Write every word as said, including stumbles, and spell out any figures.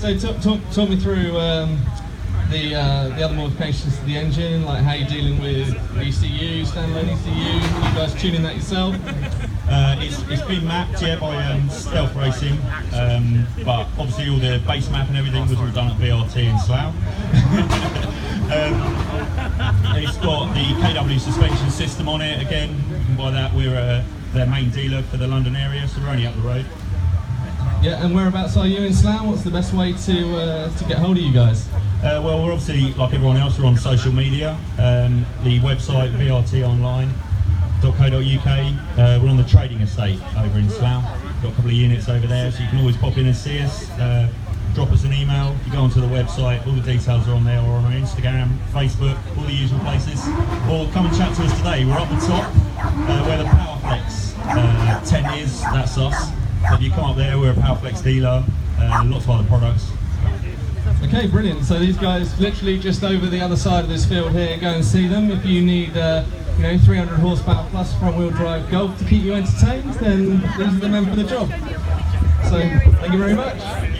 So talk, talk, talk me through um, the uh, the other modifications to the engine, like how you're dealing with E C U, standalone E C U. Are you guys tuning that yourself? Uh, it's, it's been mapped, yeah, by um, Stealth Racing, um, but obviously all the base map and everything was all done at V R T in Slough. um, it's got the K W suspension system on it again, and by that we're uh, their main dealer for the London area, so we're only up the road. Yeah, and whereabouts are you in Slough? What's the best way to uh, to get hold of you guys? Uh, well, we're obviously, like everyone else, we're on social media. Um, the website, V R T online dot co dot U K. Uh, we're on the trading estate over in Slough. Got a couple of units over there, so you can always pop in and see us. Uh, drop us an email. You go onto the website, all the details are on there, or on our Instagram, Facebook, all the usual places. Or come and chat to us today. We're up the top, uh, where the PowerFlex uh, ten is, that's us. So if you come up there, we're a PowerFlex dealer, uh, lots of other products. Okay, brilliant. So these guys literally just over the other side of this field here, go and see them. If you need uh, you know, three hundred horsepower plus front wheel drive Golf to keep you entertained, then these are the men for the job. So thank you very much.